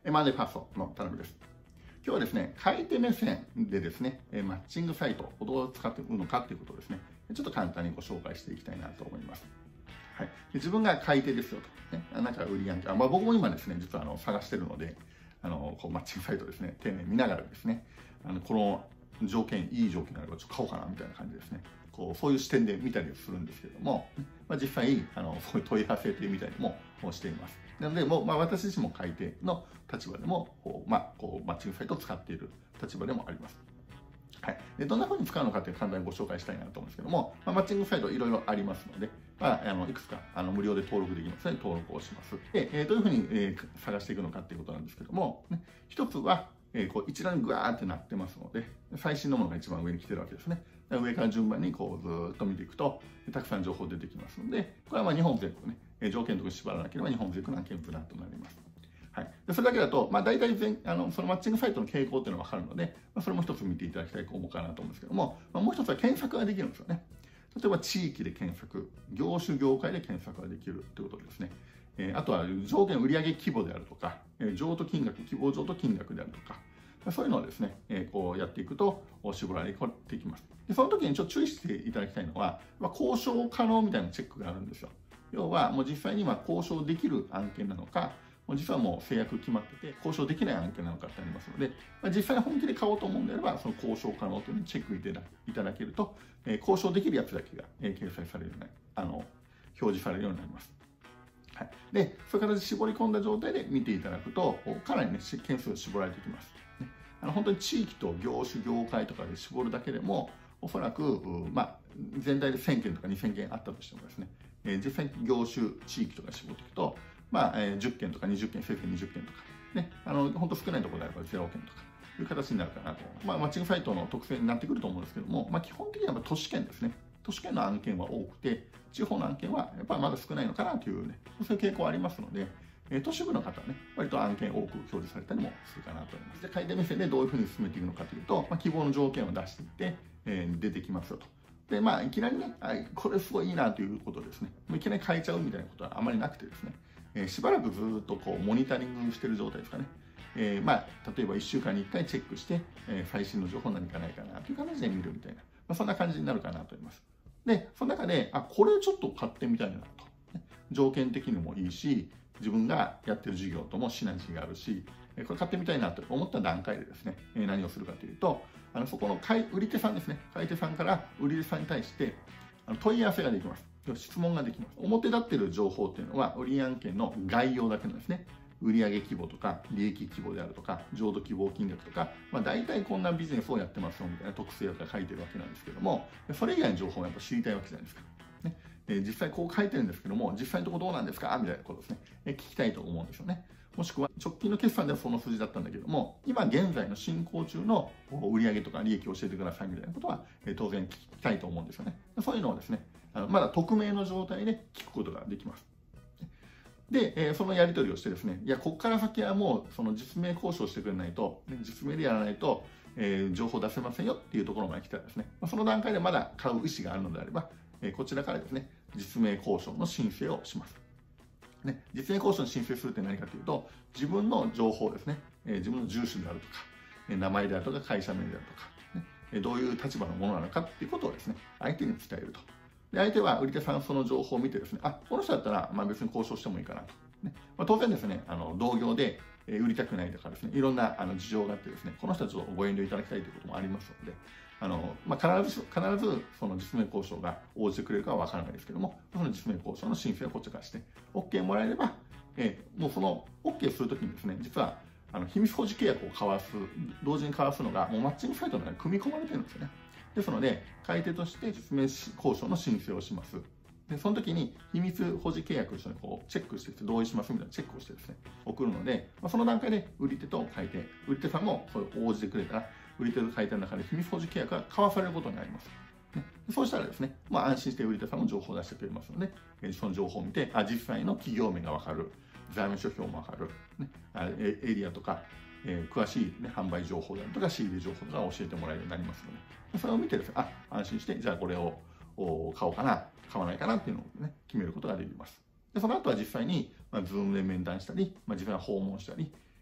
M&A ファーストの田辺です。今日はですね、買い手目線でですね、マッチングサイトをどう使っていくのかということをですね、ちょっと簡単にご紹介していきたいなと思います。はい、で自分が買い手ですよと、ね、なんか売り案件、僕も今ですね、実は探してるので、こうマッチングサイトですね、丁寧に見ながらですね、この条件、いい条件があればちょっと買おうかなみたいな感じですね。そういう視点で見たりするんですけども、実際そういう問い合わせというみたいにもしています。なので、私自身も買い手の立場でもマッチングサイトを使っている立場でもあります。はい、でどんなふうに使うのかという簡単にご紹介したいなと思うんですけども、マッチングサイトいろいろありますので、いくつか無料で登録できますので登録をします。で、どういうふうに、探していくのかということなんですけども、一つは、一覧にグワーってなってますので、最新のものが一番上に来てるわけですね。上から順番にずっと見ていくと、たくさん情報出てきますので、これは日本全国ね、条件とか縛らなければ日本全国の案件ずらっとなります。はい、でそれだけだと、大体そのマッチングサイトの傾向っていうのが分かるので、それも一つ見ていただきたいと思うかなと思うんですけども、もう一つは検索ができるんですよね。例えば地域で検索、業種業界で検索ができるということですね。あとは上限売上規模であるとか、譲渡金額、希望譲渡金額であるとか、そういうのをですね、こうやっていくと絞られていきます。でその時にちょっと注意していただきたいのは、交渉可能みたいなチェックがあるんですよ。要はもう実際に交渉できる案件なのか、実はもう制約決まってて交渉できない案件なのかってありますので、実際本気で買おうと思うんであれば、その交渉可能というのにチェックいただけると、交渉できるやつだけが掲載されるように表示されるようになります。はい、でそういう形で絞り込んだ状態で見ていただくと、かなりね、件数が絞られてきます。本当に地域と業種業界とかで絞るだけでもおそらく、全体で1000件とか2000件あったとしてもですね、実際に業種地域とか絞っていくと、10件とか20件、せいぜい20件とか、ね、本当少ないところであれば0件とかいう形になるかなと。マッチングサイトの特性になってくると思うんですけども、基本的には都市圏ですね。都市圏の案件は多くて、地方の案件はやっぱりまだ少ないのかなというね、そういう傾向ありますので、都市部の方はね、割と案件多く表示されたりもするかなと思います。で、買い手目線でどういうふうに進めていくのかというと、希望の条件を出していって、出てきますよと。で、いきなりね、これすごいいいなということですね。いきなり変えちゃうみたいなことはあまりなくてですね、しばらくずっとモニタリングしている状態ですかね。例えば1週間に1回チェックして、最新の情報何かないかなという形で見るみたいな、そんな感じになるかなと思います。で、その中で、これちょっと買ってみたいなと。条件的にもいいし、自分がやってる事業ともシナジーがあるし、これ買ってみたいなと思った段階でですね、何をするかというと、そこの売り手さんですね、買い手さんから売り手さんに対して問い合わせができます。質問ができます。表立っている情報っていうのは、売り案件の概要だけなんですね。売上規模とか、利益規模であるとか、譲渡希望金額とか、大体こんなビジネスをやってますよみたいな特性が書いてるわけなんですけども、それ以外の情報をやっぱ知りたいわけじゃないですか。ね、実際こう書いてるんですけども、実際のところどうなんですかみたいなことですね、聞きたいと思うんですよね。もしくは直近の決算ではその数字だったんだけども、今現在の進行中の売上とか利益を教えてくださいみたいなことは当然聞きたいと思うんですよね。そういうのをですね、まだ匿名の状態で聞くことができます。で、そのやり取りをしてですね、いや、ここから先はもうその実名交渉してくれないと、実名でやらないと、情報出せませんよっていうところまで来たらですね、その段階でまだ買う意思があるのであれば、こちらからですね、実名交渉の申請をします。実名交渉の申請するって何かというと、自分の情報ですね、自分の住所であるとか、名前であるとか、会社名であるとか、どういう立場のものなのかっていうことをですね、相手に伝えると。で相手は売り手さんその情報を見てですね、この人だったら別に交渉してもいいかなと。当然ですね、同業で売りたくないとかですね、いろんな事情があってですね、この人たちをご遠慮いただきたいということもありますので、必ずその実名交渉が応じてくれるかは分からないですけども、その実名交渉の申請をこっちからして、OK もらえれば、もうその OK するときにですね、実は秘密保持契約を同時に交わすのが、もうマッチングサイトの中に組み込まれてるんですよね。ですので、買い手として実名交渉の申請をします。で、その時に秘密保持契約を一緒にチェックして同意しますみたいなチェックをしてですね、送るので、その段階で売り手と買い手、売り手さんもそれを応じてくれたら、売り手と買い手の中で秘密保持契約が交わされることになります。そうしたらですね、安心して売り手さんも情報を出してくれますので、その情報を見て、実際の企業名が分かる、財務諸表も分かる、エリアとか、詳しい、販売情報であるとか仕入れ情報とか教えてもらえるようになりますので、それを見てですね、安心して、じゃあこれを買おうかな、買わないかなっていうのをね、決めることができます。でその後は実際に、Zoom で面談したり、実際に訪問したり、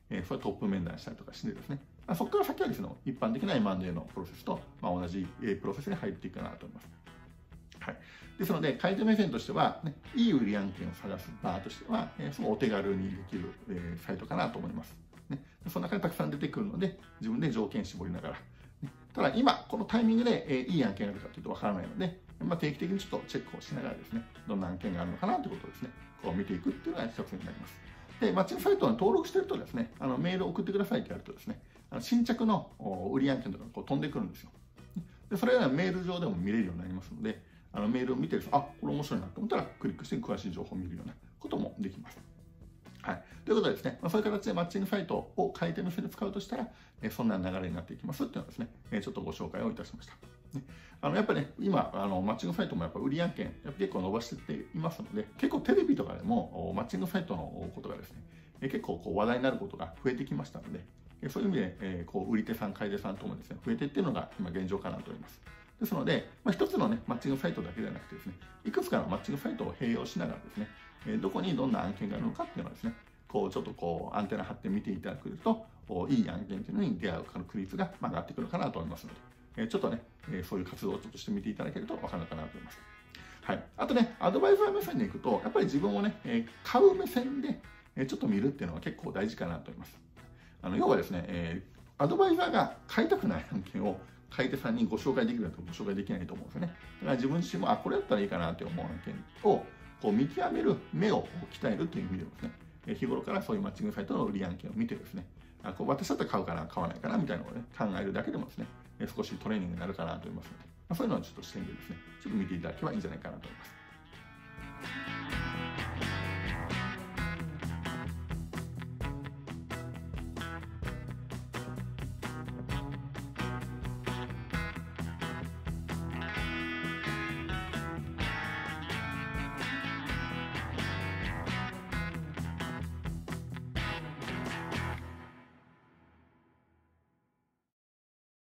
それトップ面談したりとかしてですね、そこから先はですね、一般的な M&A のプロセスと、同じプロセスに入っていくかなと思います。はい、ですので、買い手目線としては、ね、いい売り案件を探す場としては、すごいお手軽にできる、サイトかなと思います。ね、その中にたくさん出てくるので、自分で条件絞りながら、ね、ただ今、このタイミングで、いい案件があるかというとわからないので、定期的にちょっとチェックをしながらですね、どんな案件があるのかなということをですね、こう見ていくっていうのが一つになります。で、マッチングサイトに登録してるとですね、メールを送ってくださいってやるとですね、新着の売り案件とかがこう飛んでくるんですよ。で、それはメール上でも見れるようになりますので、メールを見てですね、これ面白いなと思ったらクリックして詳しい情報を見るようなこともできます。はい。ということでですね、そういう形でマッチングサイトを買い手の人で使うとしたら、そんな流れになっていきますっていうのをですね、ちょっとご紹介をいたしました。やっぱりね、今、マッチングサイトもやっぱ売り案件、結構伸ばしていっていますので、結構テレビとかでもマッチングサイトのことがですね、結構こう話題になることが増えてきましたので、そういう意味で、こう売り手さん、買い手さんともですね、増えていっているのが今現状かなと思います。ですので、一つのね、マッチングサイトだけではなくてですね、いくつかのマッチングサイトを併用しながらですね、どこにどんな案件があるのかっていうのはですね、こうちょっとこうアンテナ張って見ていただくと、いい案件というのに出会う確率が上がってくるかなと思いますので、ちょっとね、そういう活動をちょっとしてみていただけると分かるのかなと思います。はい。あとね、アドバイザー目線でいくと、やっぱり自分をね、買う目線でちょっと見るっていうのは結構大事かなと思います。要はですね、アドバイザーが買いたくない案件を買い手さんにご紹介できるとご紹介できないと思うんですよね。だから自分自身も、これだったらいいかなって思う案件をこう見極める目を鍛えるという意味でもですね、日頃からそういうマッチングサイトの売り案件を見てですね、こう私だったら買うかな、買わないかなみたいなのをね、考えるだけでもですね、少しトレーニングになるかなと思いますので、そういうのをちょっと視点でですね、ちょっと見ていただければいいんじゃないかなと思います。